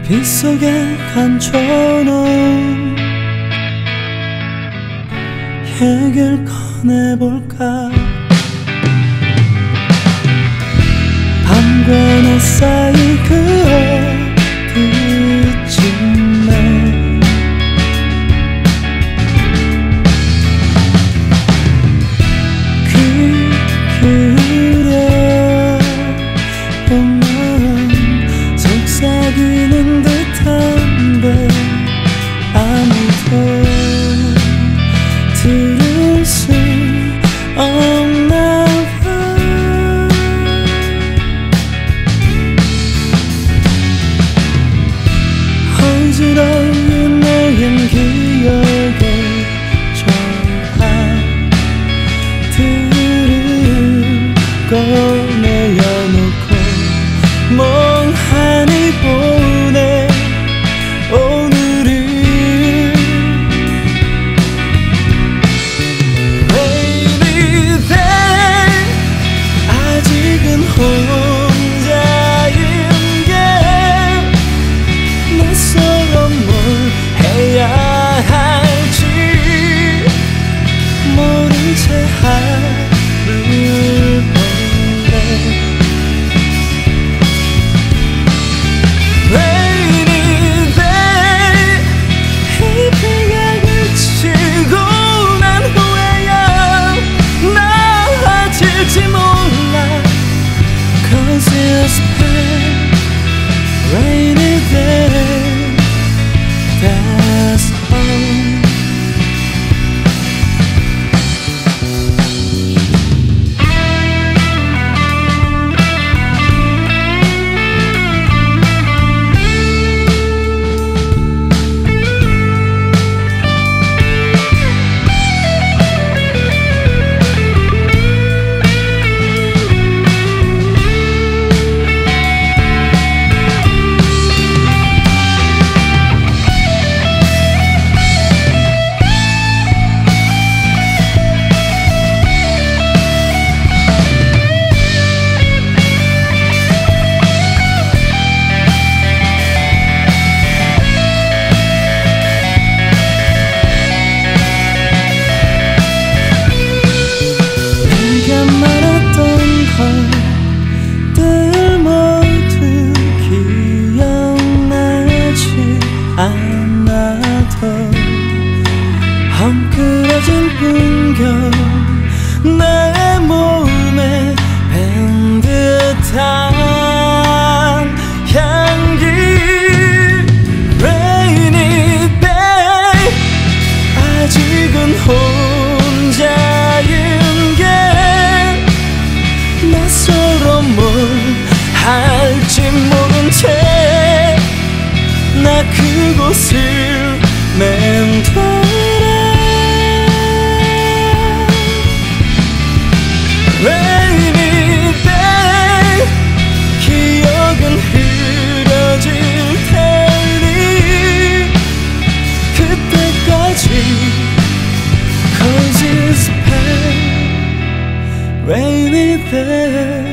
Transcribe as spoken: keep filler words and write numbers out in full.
빗속에 감춰놓은 얘기를 꺼내볼까. 밤과 낮 사이 그 어디쯤에 귀 기울여 보면 속삭이는 듯한데 아무도 들을 수 없나 봐. 어지러운 너의 기억에 전화들을 꺼내려놓고 멍하니 보내 오늘을. Rainy day 아직은 혼자인 게 낯설어 뭘 해야 할지 모른 채 하루를 보내. Rainy day 희비가 그치고 난 후에야 나아질지 몰라. Cause it's been rainy day, that's all. 헝클어진 풍경 내 몸에 밴 듯한 향기. Rainy day 아직은 혼자인 게 낯설어 뭘 할지 모른 채 나 그곳을 맴돌아. Rainy day 기억은 흐려질 테니 그때까지 Cause it's been rainy day.